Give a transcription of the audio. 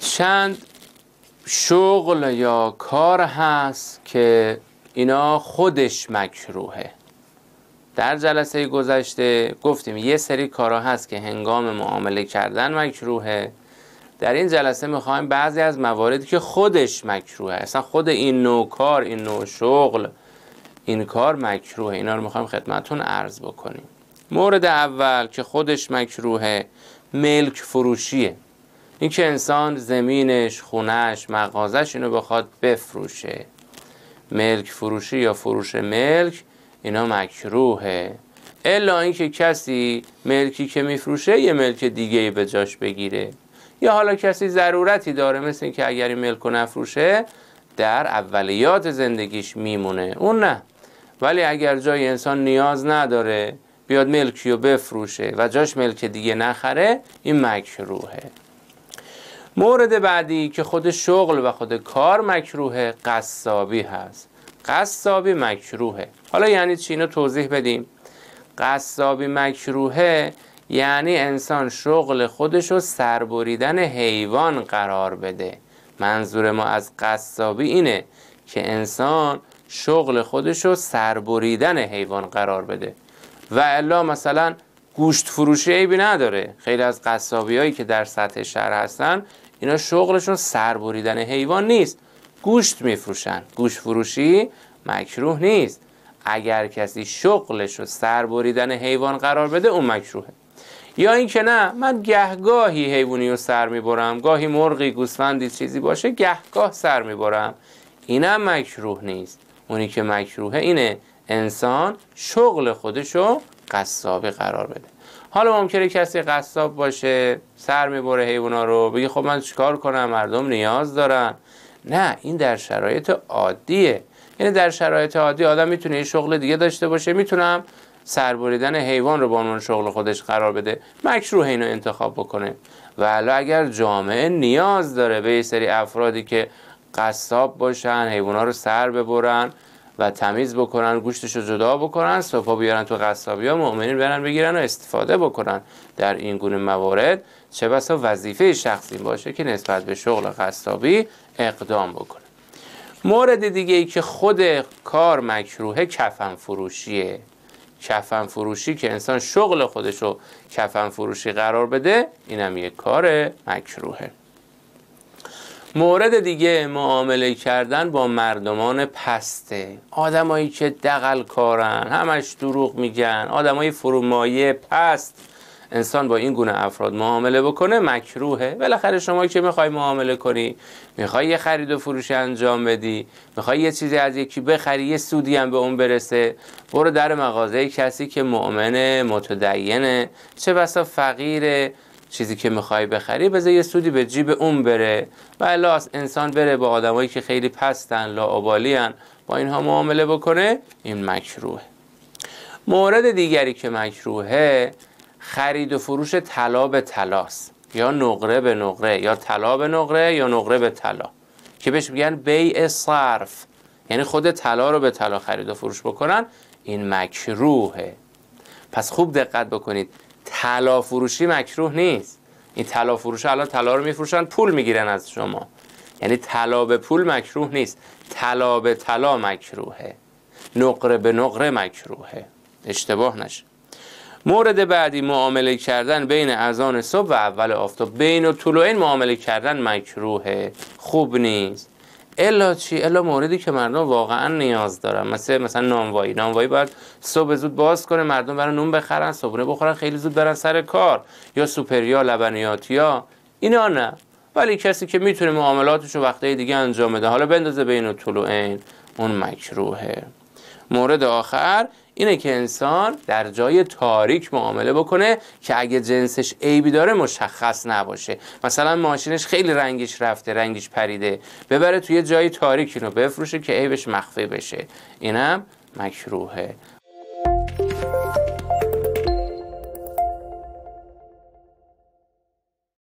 چند شغل یا کار هست که اینا خودش مکروهه. در جلسه گذشته گفتیم یه سری کارها هست که هنگام معامله کردن مکروهه. در این جلسه میخوایم بعضی از مواردی که خودش مکروهه، اصلا خود این نوع کار، این نوع شغل، این کار مکروهه، اینا رو میخوایم خدمتون عرض بکنیم. مورد اول که خودش مکروهه ملک فروشیه. این که انسان زمینش، خونش، مغازش اینو بخواد بفروشه. ملک فروشی یا فروش ملک اینا مکروهه، الا اینکه کسی ملکی که میفروشه یه ملک دیگه به جاش بگیره، یا حالا کسی ضرورتی داره، مثل این که اگر این ملک رو نفروشه در اولیات زندگیش میمونه، اون نه. ولی اگر جای انسان نیاز نداره بیاد ملکی رو بفروشه و جاش ملک دیگه نخره، این مکروهه. مورد بعدی که خود شغل و خود کار مکروهه قصابی هست. قصابی مکروهه. حالا یعنی چی؟ اینو توضیح بدیم. قصابی مکروهه یعنی انسان شغل خودشو سربریدن حیوان قرار بده. منظور ما از قصابی اینه که انسان شغل خودشو سربریدن حیوان قرار بده. و الا مثلا گوشت فروشی عیبی نداره. خیلی از قصابی هایی که در سطح شهر هستن اینا شغلشون سربریدن حیوان نیست، گوشت میفروشن. گوشت فروشی مکروه نیست. اگر کسی شغلش رو سربریدن حیوان قرار بده اون مکروهه. یا این که نه، من گهگاهی حیوانی رو سر میبرم، گاهی مرغی، گوسفندی چیزی باشه گهگاه سر میبرم، اینم مکروه نیست. اونی که مکروهه اینه انسان شغل خودشو قصابی قرار بده. حالا ممکنه کسی قصاب باشه سر میبره حیونا رو، بگی خب من چیکار کنم، مردم نیاز دارن. نه، این در شرایط عادیه. یعنی در شرایط عادی آدم میتونه یه شغل دیگه داشته باشه، میتونم سربریدن حیوان رو با عنوان شغل خودش قرار بده، مکروه اینو انتخاب بکنه. ولی اگر جامعه نیاز داره به یه سری افرادی که قصاب باشن، حیونا رو سر ببرن و تمیز بکنن، گوشتشو جدا بکنن، صبح بیارن تو قصابی ها، مؤمنین برن بگیرن و استفاده بکنن، در این گونه موارد چه بسا وظیفه شخصی باشه که نسبت به شغل قصابی اقدام بکنه. مورد دیگه ای که خود کار مکروهه کفن فروشیه. کفن فروشی که انسان شغل خودشو کفن فروشی قرار بده، اینم یک کار مکروهه. مورد دیگه معامله کردن با مردمان پسته. آدمایی که دغل کارن، همش دروغ میگن، آدمای فرومایه پست. انسان با این گونه افراد معامله بکنه مکروهه. بالاخره شما که میخوای معامله کنی، میخوای یه خرید و فروش انجام بدی، میخوای یه چیزی از یکی بخری، یه سودی هم به اون برسه، برو در مغازه کسی که مؤمنه، متدینه، چه بسا فقیره، چیزی که میخوای بخری بذار یه سودی به جیب اون بره. و الا انسان بره با آدمایی که خیلی پستن، لاابالیان، با اینها معامله بکنه، این مکروهه. مورد دیگری که مکروهه خرید و فروش طلا به طلاست، یا نقره به نقره، یا طلا به نقره، یا نقره به طلا، که بهش میگن بیع صرف، یعنی خود طلا رو به طلا خرید و فروش بکنن، این مکروهه. پس خوب دقت بکنید، طلا فروشی مکروه نیست. این طلا فروش الان طلا رو میفروشن، پول میگیرن از شما، یعنی طلا به پول مکروه نیست، طلا به طلا مکروهه، نقره به نقره مکروهه، اشتباه نشه. مورد بعدی معامله کردن بین اذان صبح و اول آفتاب. بین طلوعین معامله کردن مکروهه، خوب نیست. الا چی؟ الا موردی که مردم واقعا نیاز دارن، مثلا نانوایی باید صبح زود باز کنه، مردم برن نون بخرن، صبحونه بخورن، خیلی زود برن سر کار، یا سوپریا، لبنیاتیا، اینا نه. ولی کسی که میتونه معاملاتشو وقتای دیگه انجام بده، حالا بندازه بین طلوعین، اون مکروهه. مورد آخر اینه که انسان در جای تاریک معامله بکنه که اگه جنسش عیبی داره مشخص نباشه. مثلا ماشینش خیلی رنگش رفته، رنگش پریده، ببره توی جای تاریک اینو بفروشه که عیبش مخفی بشه، اینم مکروهه.